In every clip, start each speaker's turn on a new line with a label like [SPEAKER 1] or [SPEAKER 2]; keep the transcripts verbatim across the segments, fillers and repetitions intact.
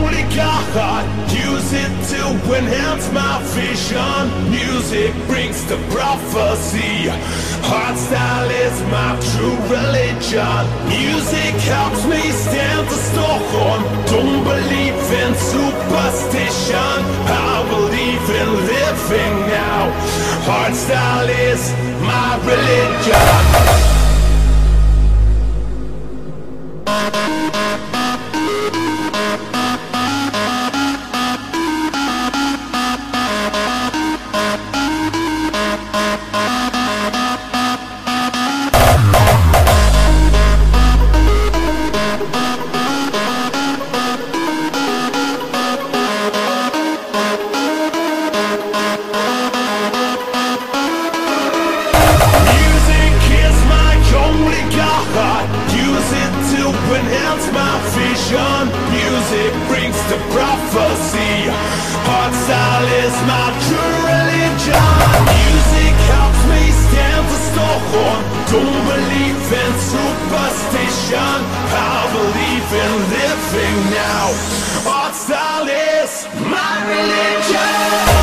[SPEAKER 1] only God. Use it to enhance my vision. Music brings the prophecy. Hardstyle is my true religion. Music helps me stand the storm. Don't believe in superstition, I believe in living now. Hardstyle is my religion. Enhance my vision. Music brings the prophecy. Hardstyle is my true religion. Music helps me stand the storm. Don't believe in superstition, I believe in living now. Hardstyle is my religion.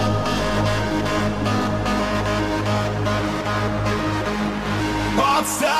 [SPEAKER 1] Hardstyle